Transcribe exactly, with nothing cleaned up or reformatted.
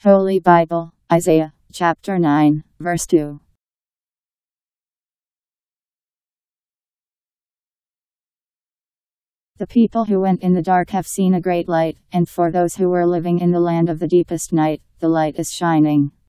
Holy Bible, Isaiah, chapter nine, verse two. The people who went in the dark have seen a great light, and for those who were living in the land of the deepest night, the light is shining.